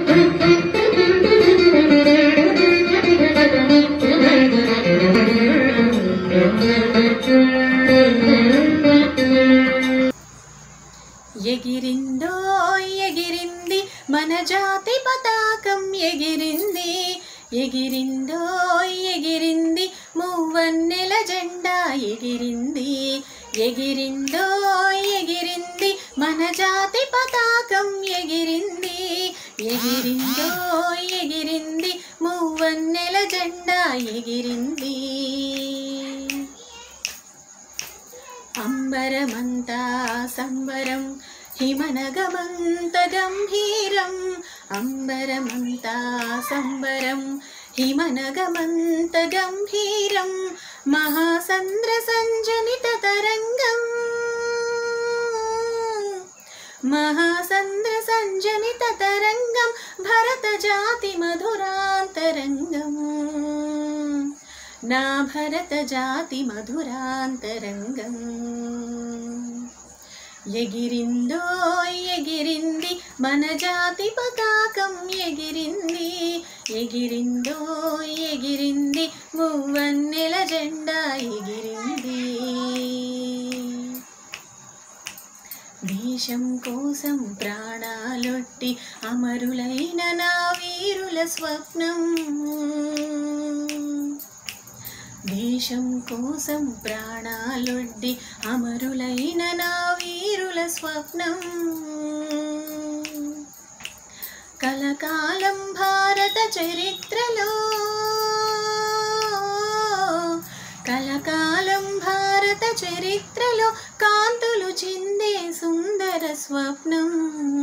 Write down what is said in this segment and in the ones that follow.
ఎగిరిందో ఎగిరింది మన జాతి పతాకం ఎగిరింది, ఎగిరిందో ఎగిరింది మూవన్నెల జెండా ఎగిరింది, ఎగిరిందో ఎగిరింది మన జాతి పతాకం ఎగిరింది, ఎగిరిందో ఎగిరింది మూవన్నెల జెండా ఎగిరింది. అంబరమంతా సంబరం హిమనగమంత గంభీరం, అంబరమంతా సంబరం హిమనగమంత గంభీరం, మహాసంద్ర సంజనిత తరంగం, మహాసంద్ర సంజనిత తరంగం భరత జాతి మధురాంతరంగం, నా భరత జాతి మధురాంతరంగం. ఎగిరిందో ఎగిరింది మన జాతి పతాకం ఎగిరింది, ఎగిరిందో ఎగిరింది మూవన్నెల జెండా ఎగిరింది. దేశం కోసం ప్రాణాలొట్టి అమరులైన నా వీరుల స్వప్నం, దేశం కోసం ప్రాణాలొడ్డి అమరులైన నా వీరుల స్వప్నం, కలకాలం భారత చరిత్రలో, కలకాలం భారత చరిత్రలో కాంతులు చిందే సుందర స్వప్నం.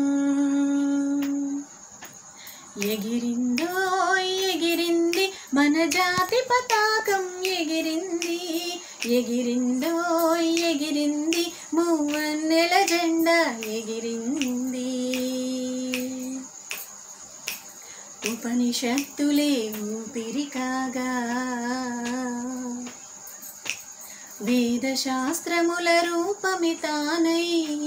ఎగిరిందో ఎగిరింది మన జాతి పతాకం ఎగిరింది, ఎగిరిందో ఎగిరింది మూవన్నెల జెండా ఎగిరింది. ఉపనిషత్తులే ఊపిరి కాగా, వేదశాస్త్రముల రూపమి తానై,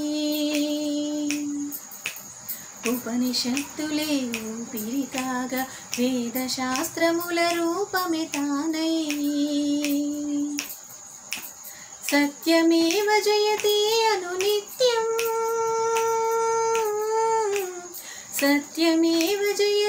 ఉపనిషత్తులే ఊపిరి కాగా వేదశాస్త్రముల రూపమి తానై, సత్యమేవ జయతి అను నిత్యం, సత్యమేవ జయతి